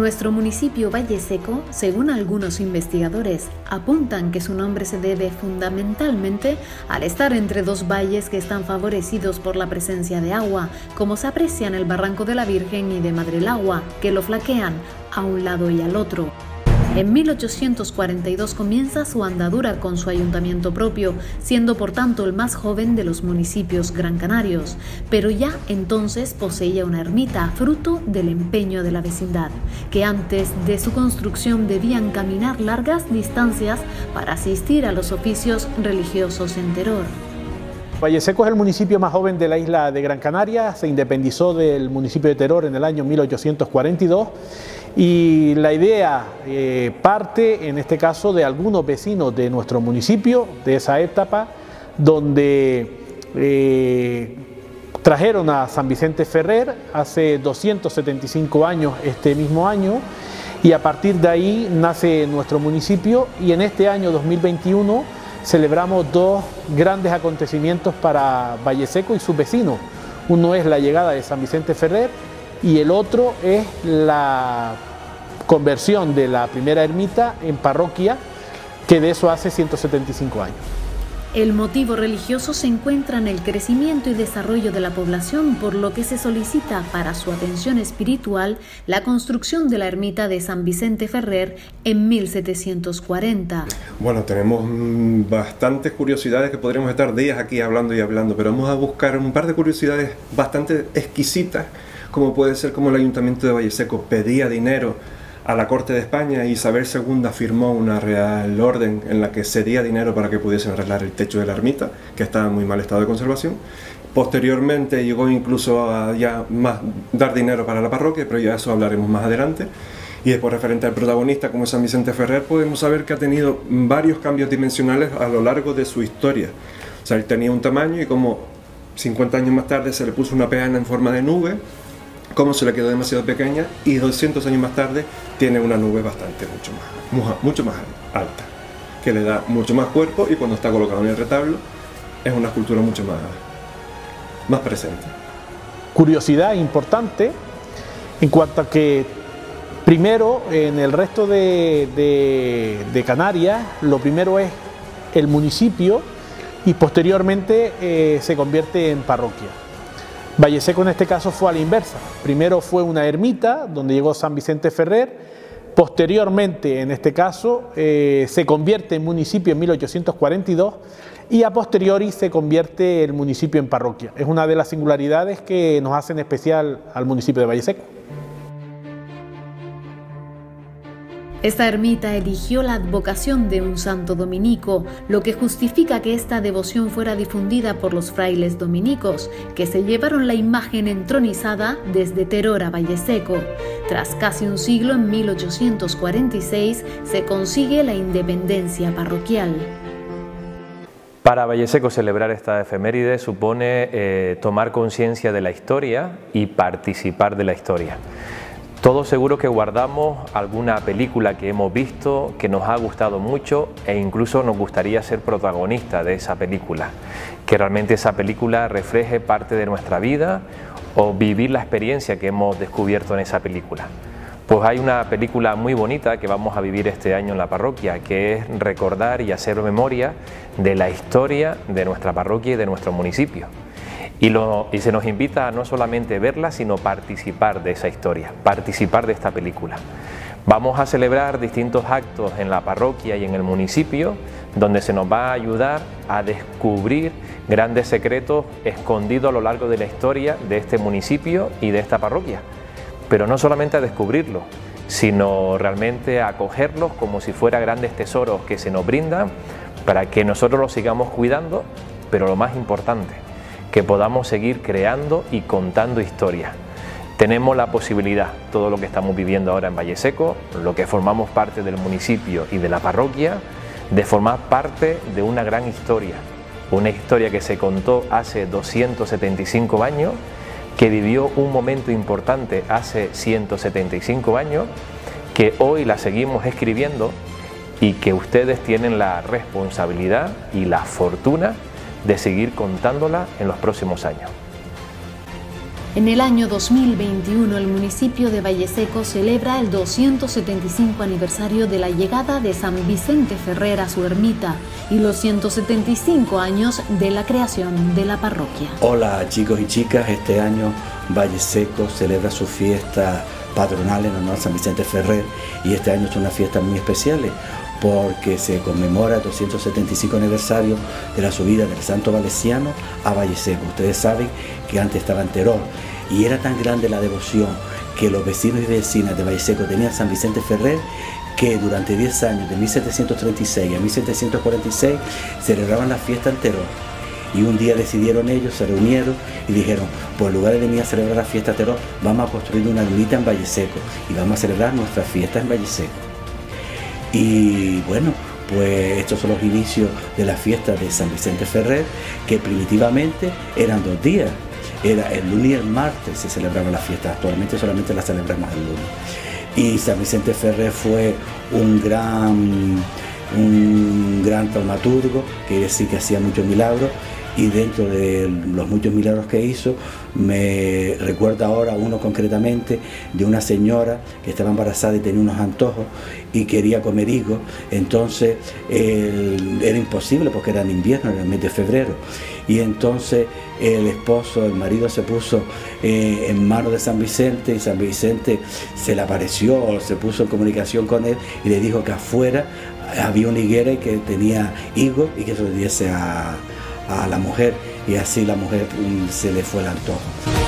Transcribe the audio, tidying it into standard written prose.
Nuestro municipio Valle Seco, según algunos investigadores, apuntan que su nombre se debe fundamentalmente al estar entre dos valles que están favorecidos por la presencia de agua, como se aprecia en el Barranco de la Virgen y de Madrelagua, que lo flanquean a un lado y al otro. En 1842 comienza su andadura con su ayuntamiento propio, siendo por tanto el más joven de los municipios gran canarios, pero ya entonces poseía una ermita, fruto del empeño de la vecindad, que antes de su construcción debían caminar largas distancias para asistir a los oficios religiosos en Teror. Valle Seco es el municipio más joven de la isla de Gran Canaria, se independizó del municipio de Teror en el año 1842 y la idea parte en este caso de algunos vecinos de nuestro municipio, de esa etapa, donde trajeron a San Vicente Ferrer hace 275 años este mismo año, y a partir de ahí nace nuestro municipio, y en este año 2021 celebramos dos grandes acontecimientos para Valle Seco y sus vecinos. Uno es la llegada de San Vicente Ferrer y el otro es la conversión de la primera ermita en parroquia, que de eso hace 175 años. El motivo religioso se encuentra en el crecimiento y desarrollo de la población, por lo que se solicita para su atención espiritual la construcción de la ermita de San Vicente Ferrer en 1740. Bueno, tenemos bastantes curiosidades que podríamos estar días aquí hablando y hablando, pero vamos a buscar un par de curiosidades bastante exquisitas, como puede ser como el Ayuntamiento de Valle Seco pedía dinero a la Corte de España y Isabel II firmó una real orden en la que cedía dinero para que pudiesen arreglar el techo de la ermita, que estaba en muy mal estado de conservación. Posteriormente llegó incluso a ya más dar dinero para la parroquia, pero ya eso hablaremos más adelante. Y después, referente al protagonista como San Vicente Ferrer, podemos saber que ha tenido varios cambios dimensionales a lo largo de su historia. O sea, él tenía un tamaño y como 50 años más tarde se le puso una peana en forma de nube, como se le quedó demasiado pequeña, y 200 años más tarde tiene una nube bastante mucho más alta, que le da mucho más cuerpo, y cuando está colocado en el retablo es una escultura mucho más presente. Curiosidad importante en cuanto a que primero en el resto de Canarias lo primero es el municipio y posteriormente se convierte en parroquia. Valle Seco en este caso fue a la inversa. Primero fue una ermita donde llegó San Vicente Ferrer, posteriormente en este caso se convierte en municipio en 1842 y a posteriori se convierte el municipio en parroquia. Es una de las singularidades que nos hacen especial al municipio de Valle Seco. Esta ermita eligió la advocación de un santo dominico, lo que justifica que esta devoción fuera difundida por los frailes dominicos, que se llevaron la imagen entronizada desde Teror a Valle Seco. Tras casi un siglo, en 1846, se consigue la independencia parroquial. Para Valle Seco celebrar esta efeméride supone tomar conciencia de la historia y participar de la historia. Todos seguro que guardamos alguna película que hemos visto, que nos ha gustado mucho e incluso nos gustaría ser protagonista de esa película, que realmente esa película refleje parte de nuestra vida o vivir la experiencia que hemos descubierto en esa película. Pues hay una película muy bonita que vamos a vivir este año en la parroquia, que es recordar y hacer memoria de la historia de nuestra parroquia y de nuestro municipio. Y se nos invita a no solamente verla, sino participar de esa historia, participar de esta película. Vamos a celebrar distintos actos en la parroquia y en el municipio, donde se nos va a ayudar a descubrir grandes secretos escondidos a lo largo de la historia de este municipio y de esta parroquia. Pero no solamente a descubrirlos, sino realmente a acogerlos como si fueran grandes tesoros que se nos brindan para que nosotros los sigamos cuidando, pero lo más importante, que podamos seguir creando y contando historias. Tenemos la posibilidad, todo lo que estamos viviendo ahora en Valle Seco, lo que formamos parte del municipio y de la parroquia, de formar parte de una gran historia, una historia que se contó hace 275 años, que vivió un momento importante hace 175 años, que hoy la seguimos escribiendo y que ustedes tienen la responsabilidad y la fortuna de seguir contándola en los próximos años. En el año 2021, el municipio de Valleseco celebra el 275 aniversario de la llegada de San Vicente Ferrer a su ermita y los 175 años de la creación de la parroquia. Hola chicos y chicas, este año Valleseco celebra su fiesta patronal en honor a San Vicente Ferrer y este año es una fiesta muy especial porque se conmemora el 275 aniversario de la subida del Santo Valesiano a Valleseco. Ustedes saben que antes estaba en Teror y era tan grande la devoción que los vecinos y vecinas de Valleseco tenían a San Vicente Ferrer que durante 10 años, de 1736 a 1746, celebraban la fiesta en Teror. Y un día decidieron ellos, se reunieron y dijeron, pues en lugar de venir a celebrar la fiesta Teror, vamos a construir una ermita en Valleseco y vamos a celebrar nuestra fiesta en Valleseco. Y bueno, pues estos son los inicios de la fiesta de San Vicente Ferrer, que primitivamente eran 2 días. Era el lunes y el martes se celebraba la fiesta, actualmente solamente la celebramos el lunes. Y San Vicente Ferrer fue un gran taumaturgo, quiere decir que hacía muchos milagros, y dentro de los muchos milagros que hizo, me recuerda ahora uno concretamente de una señora que estaba embarazada y tenía unos antojos y quería comer higos, entonces era imposible porque era en invierno, en el mes de febrero, y entonces el esposo, el marido se puso en manos de San Vicente y San Vicente se le apareció, se puso en comunicación con él y le dijo que afuera había una higuera y que tenía higos y que se lo diese a la mujer, y así la mujer se le fue el antojo.